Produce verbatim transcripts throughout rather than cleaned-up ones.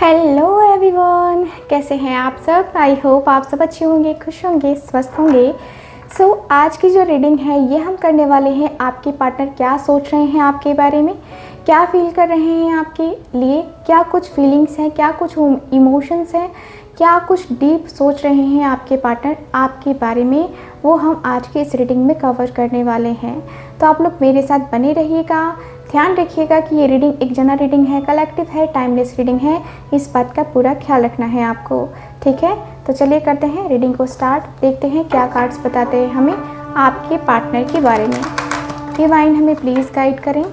Hello everyone, कैसे हैं आप सब। आई होप आप सब अच्छे होंगे, खुश होंगे, स्वस्थ होंगे। सो so, आज की जो रीडिंग है ये हम करने वाले हैं आपके पार्टनर क्या सोच रहे हैं आपके बारे में, क्या फील कर रहे हैं आपके लिए, क्या कुछ फीलिंग्स हैं, क्या कुछ इमोशंस हैं, क्या कुछ डीप सोच रहे हैं आपके पार्टनर आपके बारे में, वो हम आज की इस रीडिंग में कवर करने वाले हैं। तो आप लोग मेरे साथ बने रहिएगा। ध्यान रखिएगा कि ये रीडिंग एक जनरल रीडिंग है, कलेक्टिव है, टाइमलेस रीडिंग है। इस बात का पूरा ख्याल रखना है आपको, ठीक है। तो चलिए करते हैं रीडिंग को स्टार्ट। देखते हैं क्या कार्ड्स बताते हैं हमें आपके पार्टनर के बारे में। डिवाइन हमें प्लीज़ गाइड करें,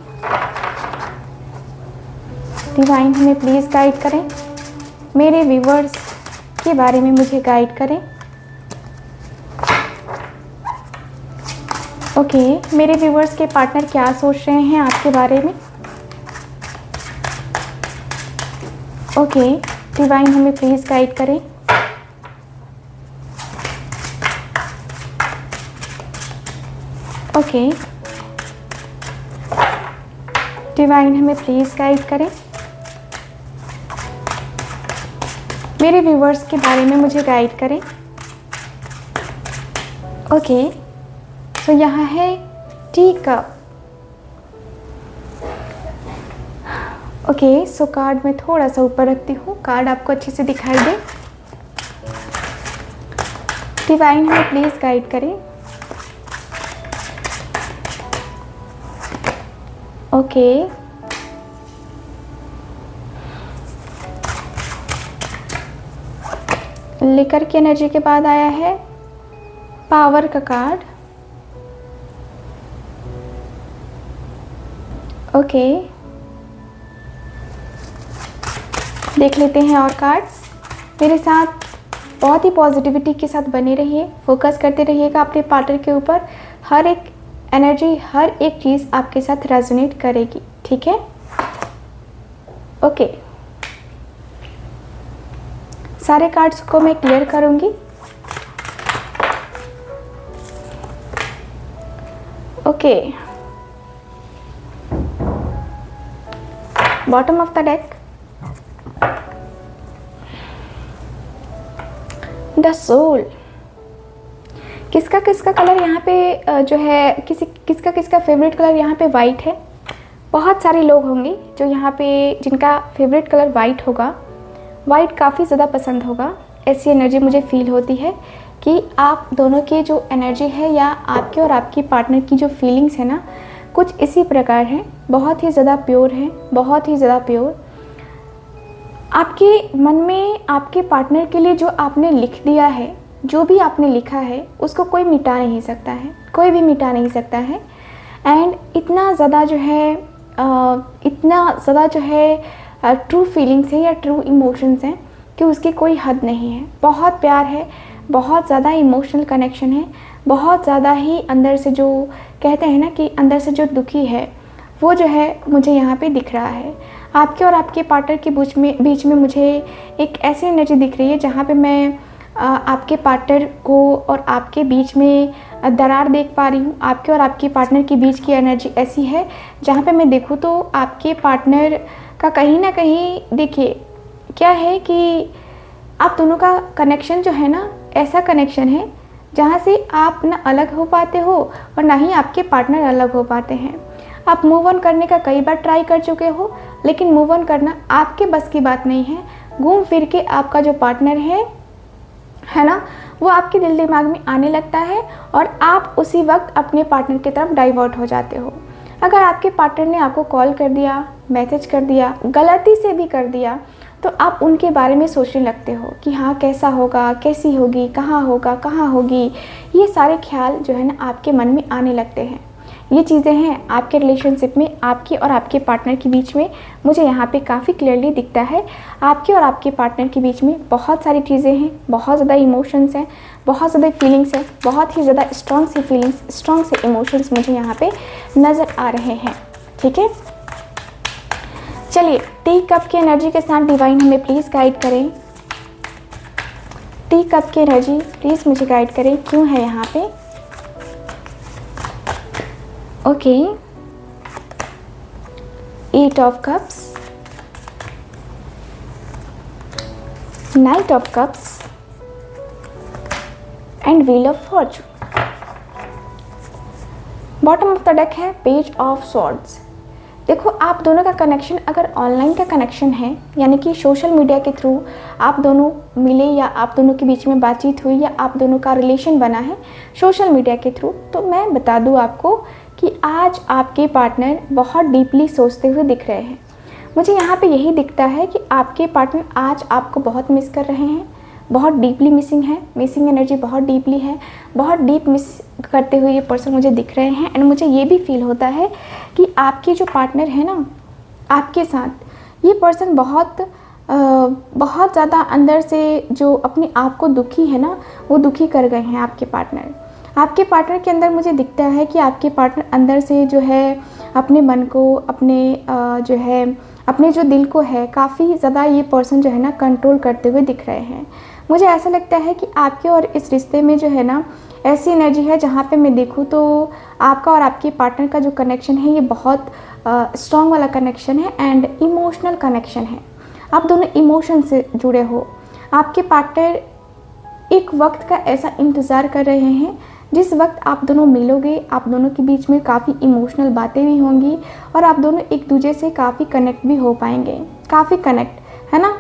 डिवाइन हमें प्लीज़ गाइड करें, मेरे व्यूवर्स के बारे में मुझे गाइड करें। ओके okay, मेरे व्यूवर्स के पार्टनर क्या सोच रहे हैं आपके बारे में। ओके okay, डिवाइन हमें प्लीज़ गाइड करें। ओके okay, डिवाइन हमें प्लीज़ गाइड करें, मेरे व्यूवर्स के बारे में मुझे गाइड करें। ओके okay, तो यहाँ है tea cup. Okay so card में थोड़ा सा ऊपर रखती हूँ, कार्ड आपको अच्छे से दिखाई दे। डिवाइन हमें प्लीज़ गाइड करें। ओके लेकर की एनर्जी के बाद आया है पावर का कार्ड। Okay okay. देख लेते हैं और कार्ड्स। मेरे साथ बहुत ही पॉजिटिविटी के साथ बने रहिए, फोकस करते रहिएगा अपने पार्टनर के ऊपर। हर एक एनर्जी, हर एक चीज़ आपके साथ रेजोनेट करेगी, ठीक है। Okay okay. सारे कार्ड्स को मैं क्लियर करूंगी। Okay okay. Bottom of the deck the soul. किसका किसका कलर यहाँ पे जो है, किसी किसका किसका फेवरेट कलर यहाँ पे वाइट है। बहुत सारे लोग होंगे जो यहाँ पे जिनका फेवरेट कलर वाइट होगा, वाइट काफ़ी ज़्यादा पसंद होगा। ऐसी एनर्जी मुझे फील होती है कि आप दोनों की जो एनर्जी है या आपके और आपकी पार्टनर की जो फीलिंग्स है ना, कुछ इसी प्रकार है। बहुत ही ज़्यादा प्योर है, बहुत ही ज़्यादा प्योर। आपके मन में आपके पार्टनर के लिए जो आपने लिख दिया है, जो भी आपने लिखा है, उसको कोई मिटा नहीं सकता है, कोई भी मिटा नहीं सकता है। एंड इतना ज़्यादा जो है आ, इतना ज़्यादा जो है ट्रू फीलिंग्स है या ट्रू इमोशंस हैं कि उसकी कोई हद नहीं है। बहुत प्यार है, बहुत ज़्यादा इमोशनल कनेक्शन है, बहुत ज़्यादा ही अंदर से जो कहते हैं ना कि अंदर से जो दुखी है वो जो है मुझे यहाँ पे दिख रहा है। आपके और आपके पार्टनर के बीच में बीच में मुझे एक ऐसी एनर्जी दिख रही है जहाँ पे मैं आ, आपके पार्टनर को और आपके बीच में दरार देख पा रही हूँ। आपके और आपके पार्टनर के बीच की एनर्जी ऐसी है जहाँ पे मैं देखूँ तो आपके पार्टनर का कहीं ना कहीं, देखिए क्या है कि आप दोनों का कनेक्शन जो है ना, ऐसा कनेक्शन है जहाँ से आप ना अलग हो पाते हो और ना ही आपके पार्टनर अलग हो पाते हैं। आप मूव ऑन करने का कई बार ट्राई कर चुके हो, लेकिन मूव ऑन करना आपके बस की बात नहीं है। घूम फिर के आपका जो पार्टनर है है ना, वो आपके दिल दिमाग में आने लगता है और आप उसी वक्त अपने पार्टनर की तरफ डाइवर्ट हो जाते हो। अगर आपके पार्टनर ने आपको कॉल कर दिया, मैसेज कर दिया, गलती से भी कर दिया, तो आप उनके बारे में सोचने लगते हो कि हाँ कैसा होगा, कैसी होगी, कहाँ होगा, कहाँ होगी। ये सारे ख्याल जो है ना आपके मन में आने लगते हैं। ये चीज़ें हैं आपके रिलेशनशिप में, आपके और आपके पार्टनर के बीच में मुझे यहाँ पे काफ़ी क्लियरली दिखता है। आपके और आपके पार्टनर के बीच में बहुत सारी चीज़ें हैं, बहुत ज़्यादा इमोशंस हैं, बहुत ज़्यादा फीलिंग्स हैं, बहुत ही ज़्यादा स्ट्रॉन्ग सी फीलिंग्स, स्ट्रॉन्ग से इमोशंस मुझे यहाँ पे नज़र आ रहे हैं, ठीक है। चलिए टी कप की एनर्जी के साथ डिवाइन हमें प्लीज़ गाइड करें। टी कप की एनर्जी प्लीज़ मुझे गाइड करें, क्यों है यहाँ पे। Okay eight of cups, knight of cups and wheel of fortune. Bottom of the deck है पेज ऑफ स्वॉर्ड्स। देखो, आप दोनों का कनेक्शन अगर ऑनलाइन का कनेक्शन है, यानी कि सोशल मीडिया के थ्रू आप दोनों मिले या आप दोनों के बीच में बातचीत हुई या आप दोनों का रिलेशन बना है सोशल मीडिया के थ्रू, तो मैं बता दूं आपको कि आज आपके पार्टनर बहुत डीपली सोचते हुए दिख रहे हैं। मुझे यहाँ पे यही दिखता है कि आपके पार्टनर आज आपको बहुत मिस कर रहे हैं, बहुत डीपली मिसिंग है, मिसिंग एनर्जी बहुत डीपली है, बहुत डीप मिस करते हुए ये पर्सन मुझे दिख रहे हैं। एंड मुझे ये भी फील होता है कि आपके जो पार्टनर है ना, आपके साथ ये पर्सन बहुत आ, बहुत ज़्यादा अंदर से जो अपने आप को दुखी है ना, वो दुखी कर गए हैं आपके पार्टनर। आपके पार्टनर के अंदर मुझे दिखता है कि आपके पार्टनर अंदर से जो है अपने मन को, अपने आ, जो है अपने जो दिल को है, काफ़ी ज़्यादा ये पर्सन जो है ना कंट्रोल करते हुए दिख रहे हैं। मुझे ऐसा लगता है कि आपके और इस रिश्ते में जो है ना ऐसी एनर्जी है जहाँ पे मैं देखूँ तो आपका और आपके पार्टनर का जो कनेक्शन है ये बहुत स्ट्रॉन्ग वाला कनेक्शन है एंड इमोशनल कनेक्शन है। आप दोनों इमोशन से जुड़े हो। आपके पार्टनर एक वक्त का ऐसा इंतज़ार कर रहे हैं जिस वक्त आप दोनों मिलोगे, आप दोनों के बीच में काफ़ी इमोशनल बातें भी होंगी और आप दोनों एक दूसरे से काफ़ी कनेक्ट भी हो पाएंगे, काफ़ी कनेक्ट, है ना।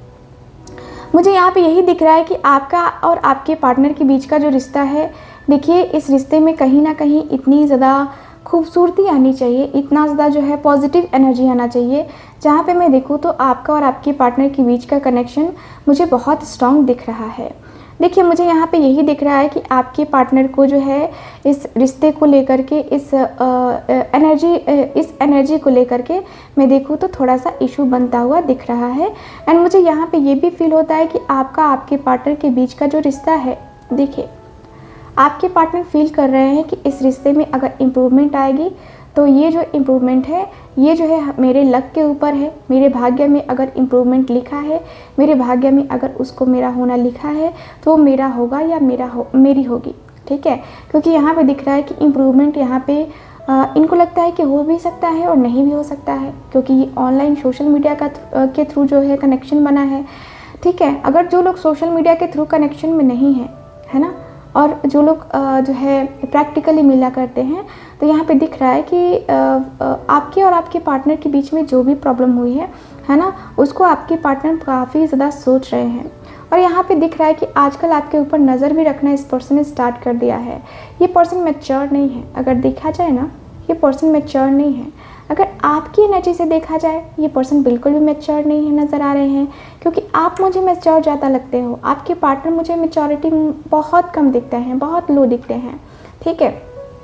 मुझे यहाँ पे यही दिख रहा है कि आपका और आपके पार्टनर के बीच का जो रिश्ता है, देखिए इस रिश्ते में कहीं ना कहीं इतनी ज़्यादा खूबसूरती आनी चाहिए, इतना ज़्यादा जो है पॉजिटिव एनर्जी आना चाहिए, जहाँ पे मैं देखूँ तो आपका और आपके पार्टनर के बीच का कनेक्शन मुझे बहुत स्ट्रॉन्ग दिख रहा है। देखिए, मुझे यहाँ पे यही दिख रहा है कि आपके पार्टनर को जो है इस रिश्ते को लेकर के, इस एनर्जी इस एनर्जी को लेकर के मैं देखूँ तो थोड़ा सा इशू बनता हुआ दिख रहा है। एंड मुझे यहाँ पे ये भी फील होता है कि आपका आपके पार्टनर के बीच का जो रिश्ता है, देखिए आपके पार्टनर फील कर रहे हैं कि इस रिश्ते में अगर इम्प्रूवमेंट आएगी तो ये जो इम्प्रूवमेंट है ये जो है मेरे लक के ऊपर है। मेरे भाग्य में अगर इम्प्रूवमेंट लिखा है, मेरे भाग्य में अगर उसको मेरा होना लिखा है तो मेरा होगा या मेरा हो मेरी होगी, ठीक है। क्योंकि यहाँ पे दिख रहा है कि इम्प्रूवमेंट यहाँ पे आ, इनको लगता है कि हो भी सकता है और नहीं भी हो सकता है, क्योंकि ये ऑनलाइन सोशल मीडिया का के थ्रू जो है कनेक्शन बना है, ठीक है। अगर जो लोग सोशल मीडिया के थ्रू कनेक्शन में नहीं है, है ना, और जो लोग जो है प्रैक्टिकली मिला करते हैं, तो यहाँ पे दिख रहा है कि आपके और आपके पार्टनर के बीच में जो भी प्रॉब्लम हुई है है ना, उसको आपके पार्टनर काफ़ी ज़्यादा सोच रहे हैं। और यहाँ पे दिख रहा है कि आजकल आपके ऊपर नज़र भी रखना इस पर्सन ने स्टार्ट कर दिया है। ये पर्सन मैच्योर नहीं है, अगर देखा जाए ना, ये पर्सन मैच्योर नहीं है। अगर आपकी एनर्जी से देखा जाए, ये पर्सन बिल्कुल भी मैच्योर नहीं है, नज़र आ रहे हैं, क्योंकि आप मुझे मैच्योर ज़्यादा लगते हो। आपके पार्टनर मुझे मैच्योरिटी बहुत कम दिखते हैं, बहुत लो दिखते हैं, ठीक है।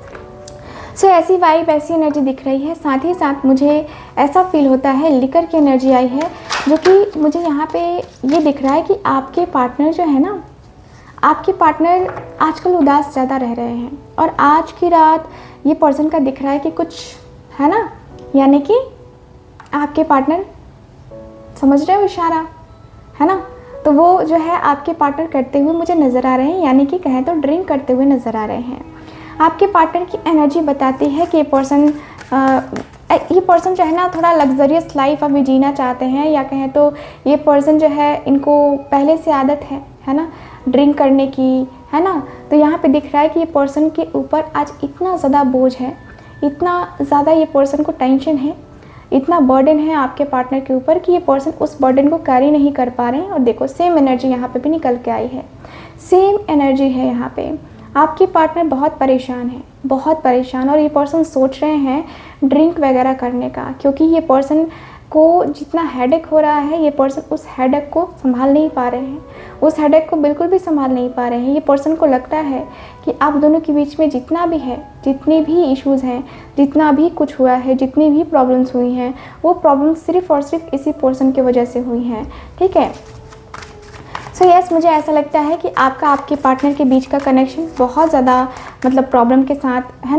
सो so, ऐसी वाइब, ऐसी एनर्जी दिख रही है। साथ ही साथ मुझे ऐसा फील होता है, लिकर की एनर्जी आई है, जो कि मुझे यहाँ पे ये दिख रहा है कि आपके पार्टनर जो है ना, आपके पार्टनर आजकल उदास ज़्यादा रह रहे हैं। और आज की रात ये पर्सन का दिख रहा है कि कुछ, है ना, यानी कि आपके पार्टनर, समझ रहे हो इशारा, है ना, तो वो जो है आपके पार्टनर करते हुए मुझे नज़र आ रहे हैं, यानी कि कहें तो ड्रिंक करते हुए नज़र आ रहे हैं। आपके पार्टनर की एनर्जी बताती है कि ये पर्सन ये पर्सन जो है ना थोड़ा लग्जरियस लाइफ अभी जीना चाहते हैं, या कहें तो ये पर्सन जो है इनको पहले से आदत है है ना ड्रिंक करने की, है ना। तो यहाँ पे दिख रहा है कि ये पर्सन के ऊपर आज इतना ज़्यादा बोझ है, इतना ज़्यादा ये पर्सन को टेंशन है, इतना बर्डन है आपके पार्टनर के ऊपर कि ये पर्सन उस बर्डन को कैरी नहीं कर पा रहे हैं। और देखो सेम एनर्जी यहाँ पे भी निकल के आई है, सेम एनर्जी है यहाँ पे। आपके पार्टनर बहुत परेशान है, बहुत परेशान, और ये पर्सन सोच रहे हैं ड्रिंक वगैरह करने का, क्योंकि ये पर्सन को जितना हेडेक हो रहा है, ये पर्सन उस हेडेक को संभाल नहीं पा रहे हैं, उस हेडेक को बिल्कुल भी संभाल नहीं पा रहे हैं। ये पर्सन को लगता है कि आप दोनों के बीच में जितना भी है, जितने भी इश्यूज़ हैं, जितना भी कुछ हुआ है, जितनी भी प्रॉब्लम्स हुई हैं, वो प्रॉब्लम्स सिर्फ़ और सिर्फ इसी पर्सन की वजह से हुई हैं, ठीक है। सो so यस yes, मुझे ऐसा लगता है कि आपका आपके पार्टनर के बीच का कनेक्शन बहुत ज़्यादा मतलब प्रॉब्लम के साथ, है ना,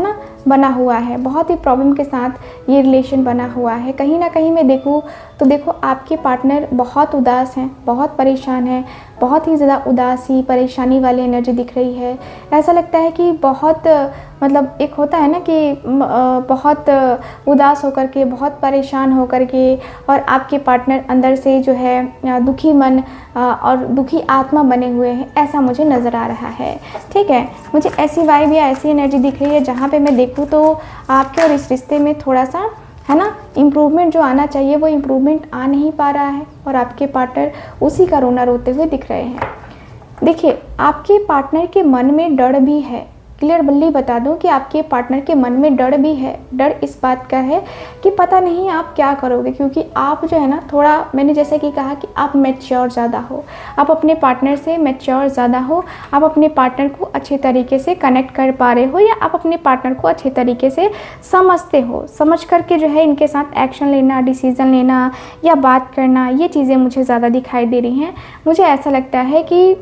बना हुआ है, बहुत ही प्रॉब्लम के साथ ये रिलेशन बना हुआ है। कहीं ना कहीं मैं देखूँ तो देखो आपके पार्टनर बहुत उदास हैं, बहुत परेशान हैं, बहुत ही ज़्यादा उदासी परेशानी वाली एनर्जी दिख रही है। ऐसा लगता है कि बहुत मतलब एक होता है ना कि बहुत उदास होकर के, बहुत परेशान होकर के, और आपके पार्टनर अंदर से जो है दुखी मन और दुखी आत्मा बने हुए हैं, ऐसा मुझे नज़र आ रहा है। ठीक है, मुझे ऐसी वाइब या ऐसी एनर्जी दिख रही है जहाँ पे मैं देखूँ तो आपके और इस रिश्ते में थोड़ा सा है ना इम्प्रूवमेंट जो आना चाहिए वो इम्प्रूवमेंट आ नहीं पा रहा है, और आपके पार्टनर उसी का रोना रोते हुए दिख रहे हैं। देखिए, आपके पार्टनर के मन में डर भी है, क्लियर बल्ली बता दूं कि आपके पार्टनर के मन में डर भी है। डर इस बात का है कि पता नहीं आप क्या करोगे, क्योंकि आप जो है ना थोड़ा, मैंने जैसे कि कहा कि आप मैच्योर ज़्यादा हो, आप अपने पार्टनर से मैच्योर ज़्यादा हो, आप अपने पार्टनर को अच्छे तरीके से कनेक्ट कर पा रहे हो, या आप अपने पार्टनर को अच्छे तरीके से समझते हो, समझ करके जो है इनके साथ एक्शन लेना, डिसीज़न लेना या बात करना, ये चीज़ें मुझे ज़्यादा दिखाई दे रही हैं। मुझे ऐसा लगता है कि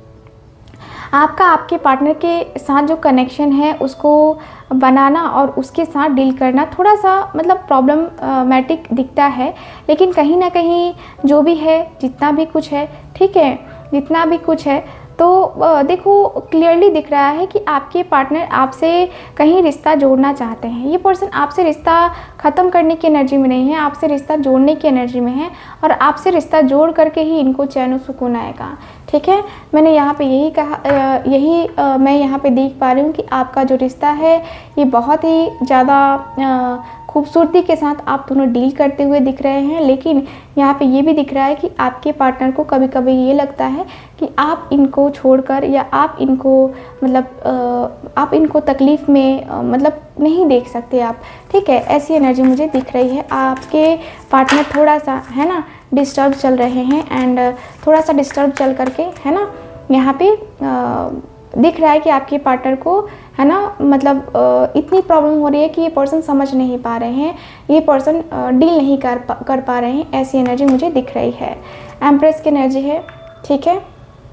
आपका आपके पार्टनर के साथ जो कनेक्शन है उसको बनाना और उसके साथ डील करना थोड़ा सा मतलब प्रॉब्लमैटिक दिखता है, लेकिन कहीं ना कहीं जो भी है, जितना भी कुछ है, ठीक है, जितना भी कुछ है तो देखो क्लियरली दिख रहा है कि आपके पार्टनर आपसे कहीं रिश्ता जोड़ना चाहते हैं। ये पर्सन आपसे रिश्ता ख़त्म करने की एनर्जी में नहीं है, आपसे रिश्ता जोड़ने की एनर्जी में है, और आपसे रिश्ता जोड़ करके ही इनको चैन और सुकून आएगा। ठीक है, मैंने यहाँ पे यही कहा, यही मैं यहाँ पे देख पा रही हूँ कि आपका जो रिश्ता है ये बहुत ही ज़्यादा खूबसूरती के साथ आप दोनों डील करते हुए दिख रहे हैं। लेकिन यहाँ पे ये भी दिख रहा है कि आपके पार्टनर को कभी कभी ये लगता है कि आप इनको छोड़कर या आप इनको मतलब आप इनको तकलीफ़ में मतलब नहीं देख सकते आप। ठीक है, ऐसी एनर्जी मुझे दिख रही है। आपके पार्टनर थोड़ा सा है ना डिस्टर्ब चल रहे हैं, एंड थोड़ा सा डिस्टर्ब चल करके है ना यहाँ पे आ, दिख रहा है कि आपके पार्टनर को है ना मतलब इतनी प्रॉब्लम हो रही है कि ये पर्सन समझ नहीं पा रहे हैं, ये पर्सन डील नहीं कर पा कर पा रहे हैं। ऐसी एनर्जी मुझे दिख रही है। एम्प्रेस की एनर्जी है। ठीक है,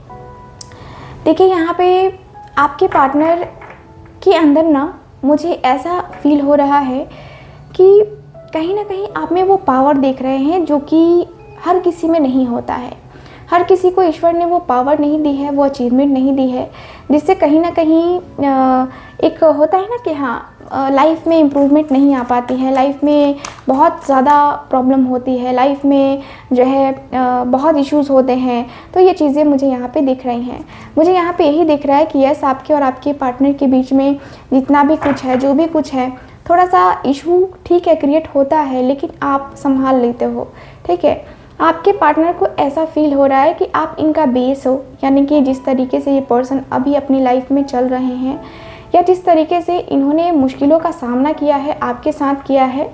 देखिए यहाँ पे आपके पार्टनर के अंदर ना मुझे ऐसा फील हो रहा है कि कहीं ना कहीं आप में वो पावर देख रहे हैं जो कि हर किसी में नहीं होता है। हर किसी को ईश्वर ने वो पावर नहीं दी है, वो अचीवमेंट नहीं दी है, जिससे कहीं ना कहीं एक होता है ना कि हाँ लाइफ में इम्प्रूवमेंट नहीं आ पाती है, लाइफ में बहुत ज़्यादा प्रॉब्लम होती है, लाइफ में जो है बहुत इश्यूज़ होते हैं। तो ये चीज़ें मुझे यहाँ पे दिख रही हैं। मुझे यहाँ पे यही दिख रहा है कि यस, आपके और आपके पार्टनर के बीच में जितना भी कुछ है, जो भी कुछ है, थोड़ा सा इशू ठीक है क्रिएट होता है, लेकिन आप संभाल लेते हो। ठीक है, आपके पार्टनर को ऐसा फील हो रहा है कि आप इनका बेस हो, यानी कि जिस तरीके से ये पर्सन अभी अपनी लाइफ में चल रहे हैं, या जिस तरीके से इन्होंने मुश्किलों का सामना किया है, आपके साथ किया है,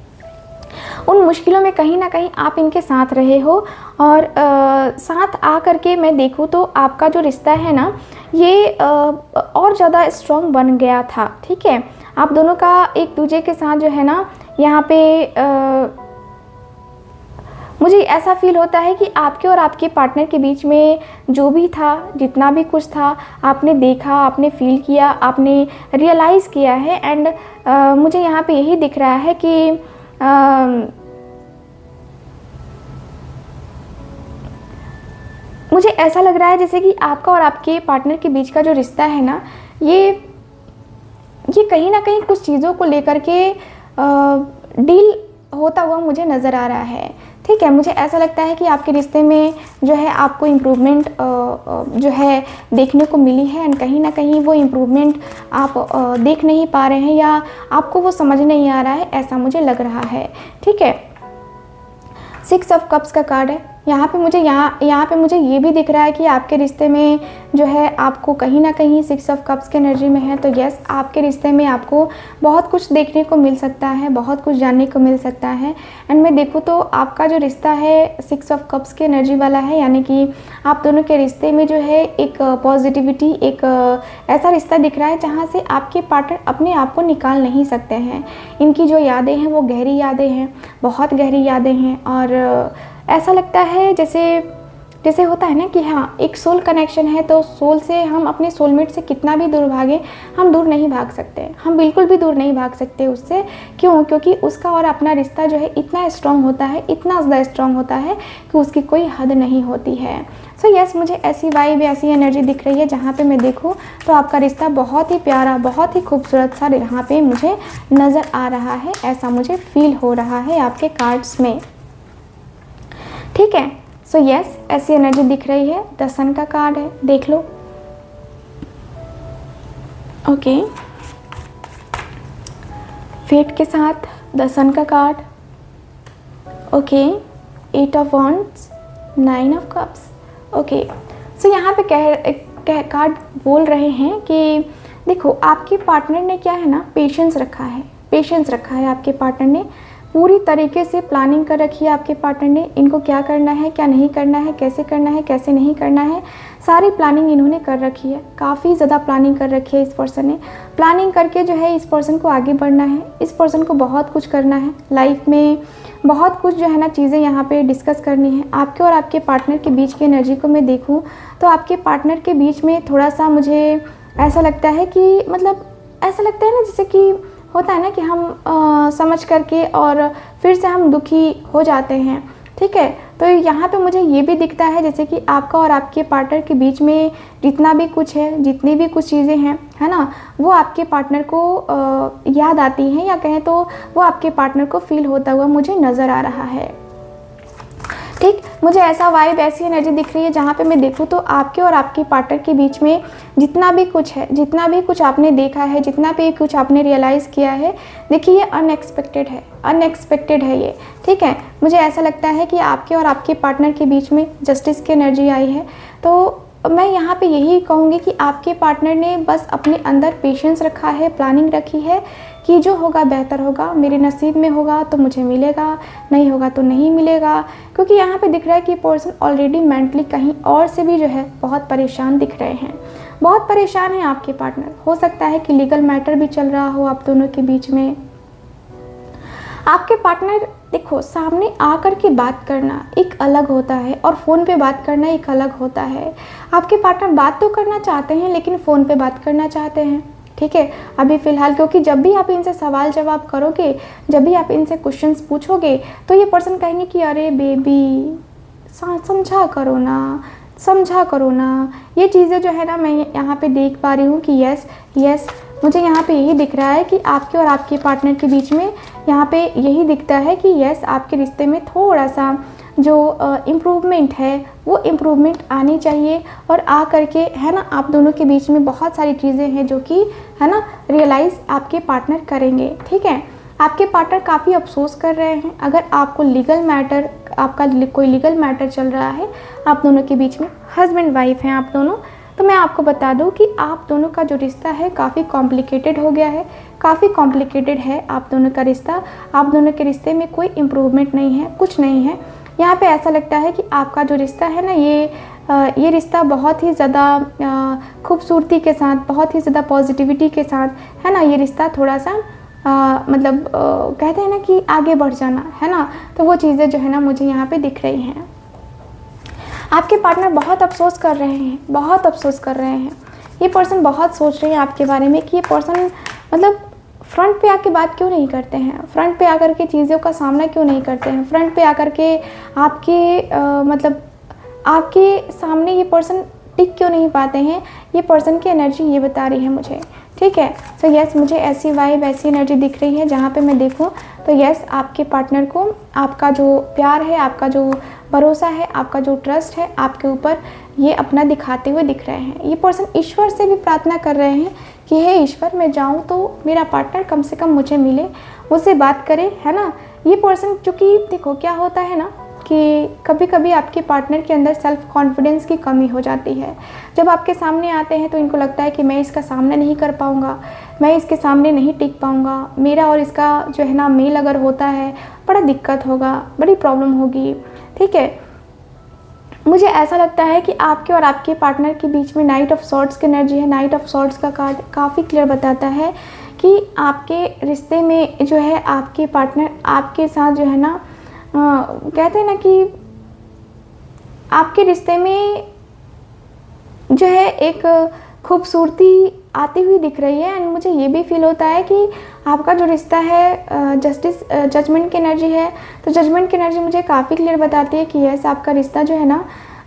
उन मुश्किलों में कहीं ना कहीं आप इनके साथ रहे हो। और आ, साथ आ करके मैं देखूँ तो आपका जो रिश्ता है ना ये आ, और ज़्यादा स्ट्रॉन्ग बन गया था। ठीक है, आप दोनों का एक दूसरे के साथ जो है ना यहाँ पे आ, मुझे ऐसा फील होता है कि आपके और आपके पार्टनर के बीच में जो भी था, जितना भी कुछ था, आपने देखा, आपने फील किया, आपने रियलाइज़ किया है। एंड मुझे यहाँ पे यही दिख रहा है कि आ, मुझे ऐसा लग रहा है जैसे कि आपका और आपके पार्टनर के बीच का जो रिश्ता है ना ये ये कहीं ना कहीं कुछ चीज़ों को लेकर के आ, डील होता हुआ मुझे नज़र आ रहा है। ठीक है, मुझे ऐसा लगता है कि आपके रिश्ते में जो है आपको इम्प्रूवमेंट जो है देखने को मिली है, एंड कहीं ना कहीं वो इम्प्रूवमेंट आप देख नहीं पा रहे हैं, या आपको वो समझ नहीं आ रहा है, ऐसा मुझे लग रहा है। ठीक है, सिक्स ऑफ कप्स का कार्ड है। यहाँ पे मुझे यहाँ यहाँ पे मुझे ये भी दिख रहा है कि आपके रिश्ते में जो है आपको कहीं ना कहीं सिक्स ऑफ कप्स की एनर्जी में है। तो यस, आपके रिश्ते में आपको बहुत कुछ देखने को मिल सकता है, बहुत कुछ जानने को मिल सकता है। एंड मैं देखूँ तो आपका जो रिश्ता है सिक्स ऑफ कप्स की एनर्जी वाला है, यानी कि आप दोनों के रिश्ते में जो है एक पॉजिटिविटी, एक ऐसा रिश्ता दिख रहा है जहाँ से आपके पार्टनर अपने आप को निकाल नहीं सकते हैं। इनकी जो यादें हैं वो गहरी यादें हैं, बहुत गहरी यादें हैं, और ऐसा लगता है जैसे जैसे होता है ना कि हाँ एक सोल कनेक्शन है, तो सोल से हम अपने सोलमेट से कितना भी दूर भागें, हम दूर नहीं भाग सकते, हम बिल्कुल भी दूर नहीं भाग सकते उससे। क्यों? क्योंकि उसका और अपना रिश्ता जो है इतना स्ट्रॉन्ग होता है, इतना ज़्यादा स्ट्रॉन्ग होता है कि उसकी कोई हद नहीं होती है। सो so, यस yes, मुझे ऐसी वाइब, ऐसी एनर्जी दिख रही है जहाँ पे मैं देखूँ तो आपका रिश्ता बहुत ही प्यारा, बहुत ही खूबसूरत सा यहाँ पे मुझे नज़र आ रहा है, ऐसा मुझे फील हो रहा है आपके कार्ड्स में। ठीक है, सो so, यस yes, ऐसी एनर्जी दिख रही है। द सन का कार्ड है, देख लो। ओके, फेट के साथ द सन का card. Okay, eight of wands, nine of cups. Okay, so यहाँ पे कह, कह कार्ड बोल रहे हैं कि देखो आपके पार्टनर ने क्या है ना, पेशेंस रखा है, पेशेंस रखा है आपके पार्टनर ने, पूरी तरीके से प्लानिंग कर रखी है आपके पार्टनर ने, इनको क्या करना है, क्या नहीं करना है, कैसे करना है, कैसे नहीं करना है, सारी प्लानिंग इन्होंने कर रखी है। काफ़ी ज़्यादा प्लानिंग कर रखी है इस पर्सन ने। प्लानिंग करके जो है इस पर्सन को आगे बढ़ना है, इस पर्सन को बहुत कुछ करना है लाइफ में, बहुत कुछ जो है ना चीज़ें यहाँ पे डिस्कस करनी है। आपके और आपके पार्टनर के बीच की एनर्जी को मैं देखूँ तो आपके पार्टनर के बीच में थोड़ा सा मुझे ऐसा लगता है कि मतलब ऐसा लगता है ना जैसे कि होता है ना कि हम आ, समझ करके और फिर से हम दुखी हो जाते हैं। ठीक है, तो यहाँ पे मुझे ये भी दिखता है जैसे कि आपका और आपके पार्टनर के बीच में जितना भी कुछ है, जितनी भी कुछ चीज़ें हैं, है ना, वो आपके पार्टनर को आ, याद आती हैं, या कहें तो वो आपके पार्टनर को फील होता हुआ मुझे नज़र आ रहा है। ठीक, मुझे ऐसा वाइब, ऐसी एनर्जी दिख रही है जहाँ पे मैं देखूँ तो आपके और आपके पार्टनर के बीच में जितना भी कुछ है, जितना भी कुछ आपने देखा है, जितना भी कुछ आपने रियलाइज़ किया है, देखिए ये अनएक्सपेक्टेड है, अनएक्सपेक्टेड है ये। ठीक है, मुझे ऐसा लगता है कि आपके और आपके पार्टनर के बीच में जस्टिस की एनर्जी आई है। तो मैं यहाँ पे यही कहूँगी कि आपके पार्टनर ने बस अपने अंदर पेशेंस रखा है, प्लानिंग रखी है कि जो होगा बेहतर होगा, मेरे नसीब में होगा तो मुझे मिलेगा, नहीं होगा तो नहीं मिलेगा। क्योंकि यहाँ पे दिख रहा है कि पर्सन ऑलरेडी मेंटली कहीं और से भी जो है बहुत परेशान दिख रहे हैं, बहुत परेशान है आपके पार्टनर। हो सकता है कि लीगल मैटर भी चल रहा हो आप दोनों के बीच में। आपके पार्टनर देखो, सामने आकर के बात करना एक अलग होता है और फ़ोन पे बात करना एक अलग होता है। आपके पार्टनर बात तो करना चाहते हैं लेकिन फ़ोन पे बात करना चाहते हैं। ठीक है, अभी फ़िलहाल, क्योंकि जब भी आप इनसे सवाल जवाब करोगे, जब भी आप इनसे क्वेश्चंस पूछोगे तो ये पर्सन कहेंगे कि अरे बेबी समझा करो ना, समझा करो ना। ये चीज़ें जो है ना मैं यहाँ पे देख पा रही हूँ कि यस यस मुझे यहाँ पे यही दिख रहा है कि आपके और आपके पार्टनर के बीच में यहाँ पे यही दिखता है कि यस आपके रिश्ते में थोड़ा सा जो इम्प्रूवमेंट है वो इम्प्रूवमेंट आनी चाहिए। और आ करके है ना आप दोनों के बीच में बहुत सारी चीज़ें हैं जो कि है ना रियलाइज़ आपके पार्टनर करेंगे। ठीक है, आपके पार्टनर काफ़ी अफसोस कर रहे हैं। अगर आपको लीगल मैटर, आपका कोई लीगल मैटर चल रहा है आप दोनों के बीच में, हस्बैंड वाइफ हैं आप दोनों, तो मैं आपको बता दूं कि आप दोनों का जो रिश्ता है काफ़ी कॉम्प्लिकेटेड हो गया है, काफ़ी कॉम्प्लिकेटेड है आप दोनों का रिश्ता। आप दोनों के रिश्ते में कोई इम्प्रूवमेंट नहीं है, कुछ नहीं है। यहाँ पे ऐसा लगता है कि आपका जो रिश्ता है ना ये आ, ये रिश्ता बहुत ही ज़्यादा खूबसूरती के साथ, बहुत ही ज़्यादा पॉजिटिविटी के साथ है ना, ये रिश्ता थोड़ा सा आ, मतलब आ, कहते हैं ना कि आगे बढ़ जाना है ना, तो वो चीज़ें जो है ना मुझे यहाँ पे दिख रही हैं। आपके पार्टनर बहुत अफसोस कर रहे हैं, बहुत अफसोस कर रहे हैं। ये पर्सन बहुत सोच रहे हैं आपके बारे में कि ये पर्सन मतलब फ्रंट पे आके बात क्यों नहीं करते हैं, फ्रंट पे आकर के चीज़ों का सामना क्यों नहीं करते हैं, फ्रंट पे आकर के आपके आ, मतलब आपके सामने ये पर्सन टिक क्यों नहीं पाते हैं। ये पर्सन की एनर्जी ये बता रही है मुझे। ठीक है, सो so, यस मुझे ऐसी वाइब, ऐसी एनर्जी दिख रही है जहाँ पे मैं देखूँ तो यस आपके पार्टनर को आपका जो प्यार है, आपका जो भरोसा है, आपका जो ट्रस्ट है आपके ऊपर, ये अपना दिखाते हुए दिख रहे हैं। ये पर्सन ईश्वर से भी प्रार्थना कर रहे हैं कि हे ईश्वर, मैं जाऊँ तो मेरा पार्टनर कम से कम मुझे मिले, मुझसे बात करे, है ना। ये पर्सन, चूँकि देखो क्या होता है ना कि कभी कभी आपके पार्टनर के अंदर सेल्फ कॉन्फिडेंस की कमी हो जाती है। जब आपके सामने आते हैं तो इनको लगता है कि मैं इसका सामना नहीं कर पाऊँगा, मैं इसके सामने नहीं टिक पाऊँगा, मेरा और इसका जो है ना मेल अगर होता है बड़ा दिक्कत होगा, बड़ी प्रॉब्लम होगी। ठीक है, मुझे ऐसा लगता है कि आपके और आपके पार्टनर के बीच में नाइट ऑफ सॉर्ड्स की एनर्जी है। नाइट ऑफ सॉर्ड्स का कार्ड काफ़ी क्लियर बताता है कि आपके रिश्ते में जो है आपके पार्टनर आपके साथ जो है ना आ, कहते हैं ना कि आप आपके रिश्ते में जो है एक खूबसूरती आती हुई दिख रही है। एंड मुझे ये भी फील होता है कि आपका जो रिश्ता है जस्टिस जजमेंट की एनर्जी है, तो जजमेंट की एनर्जी मुझे काफ़ी क्लियर बताती है कि यस आपका रिश्ता जो है ना,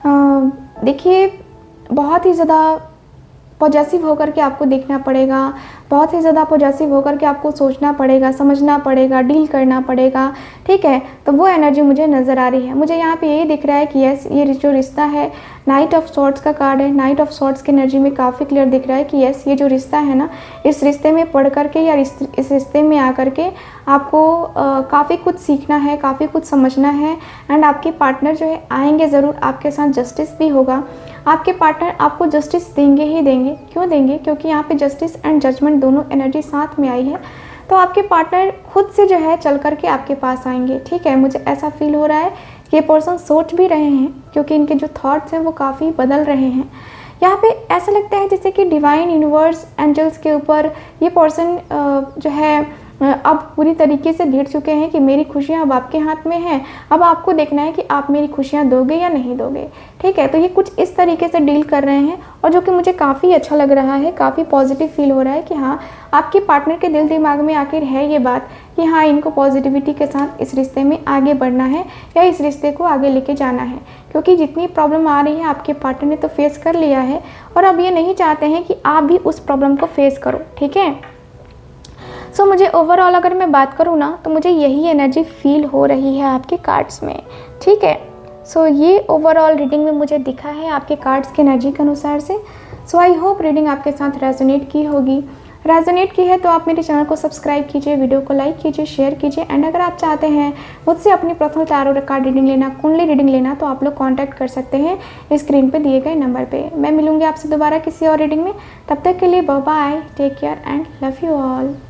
देखिए बहुत ही ज़्यादा पॉजेसिव होकर के आपको देखना पड़ेगा, बहुत ही ज़्यादा पॉजेसिव होकर के आपको सोचना पड़ेगा, समझना पड़ेगा, डील करना पड़ेगा, ठीक है। तो वो एनर्जी मुझे नज़र आ रही है। मुझे यहाँ पे यही दिख रहा है कि यस ये जो रिश्ता है, नाइट ऑफ सॉर्ट्स का कार्ड है, नाइट ऑफ सॉर्ट्स की एनर्जी में काफ़ी क्लियर दिख रहा है कि यस ये जो रिश्ता है ना, इस रिश्ते में पढ़ करके या इस इस रिश्ते में आ करके आपको काफ़ी कुछ सीखना है, काफ़ी कुछ समझना है। एंड आपके पार्टनर जो है आएंगे ज़रूर, आपके साथ जस्टिस भी होगा। आपके पार्टनर आपको जस्टिस देंगे ही देंगे। क्यों देंगे? क्योंकि यहाँ पे जस्टिस एंड जजमेंट दोनों एनर्जी साथ में आई है। तो आपके पार्टनर खुद से जो है चल करके आपके पास आएंगे, ठीक है। मुझे ऐसा फील हो रहा है कि ये पर्सन सोच भी रहे हैं, क्योंकि इनके जो थॉट्स हैं वो काफ़ी बदल रहे हैं। यहाँ पे ऐसा लगता है जैसे कि डिवाइन यूनिवर्स एंजल्स के ऊपर ये पर्सन जो है अब पूरी तरीके से गिर चुके हैं कि मेरी खुशियाँ अब आपके हाथ में हैं। अब आपको देखना है कि आप मेरी खुशियाँ दोगे या नहीं दोगे, ठीक है। तो ये कुछ इस तरीके से डील कर रहे हैं, और जो कि मुझे काफ़ी अच्छा लग रहा है, काफ़ी पॉजिटिव फील हो रहा है कि हाँ आपके पार्टनर के दिल दिमाग में आखिर है ये बात कि हाँ इनको पॉजिटिविटी के साथ इस रिश्ते में आगे बढ़ना है या इस रिश्ते को आगे लेके जाना है। क्योंकि जितनी प्रॉब्लम आ रही है आपके पार्टनर ने तो फेस कर लिया है, और अब ये नहीं चाहते हैं कि आप भी उस प्रॉब्लम को फेस करो, ठीक है। सो so, मुझे ओवरऑल अगर मैं बात करूँ ना, तो मुझे यही एनर्जी फील हो रही है आपके कार्ड्स में, ठीक है। सो so, ये ओवरऑल रीडिंग में मुझे दिखा है आपके कार्ड्स की एनर्जी के अनुसार से। सो आई होप रीडिंग आपके साथ रेजोनेट की होगी। रेजोनेट की है तो आप मेरे चैनल को सब्सक्राइब कीजिए, वीडियो को लाइक कीजिए, शेयर कीजिए। एंड अगर आप चाहते हैं मुझसे अपनी पर्सनल टैरो कार्ड रीडिंग लेना, कुंडली रीडिंग लेना, तो आप लोग कांटेक्ट कर सकते हैं स्क्रीन पे दिए गए नंबर पे। मैं मिलूंगी आपसे दोबारा किसी और रीडिंग में। तब तक के लिए bye bye, take care and love you all.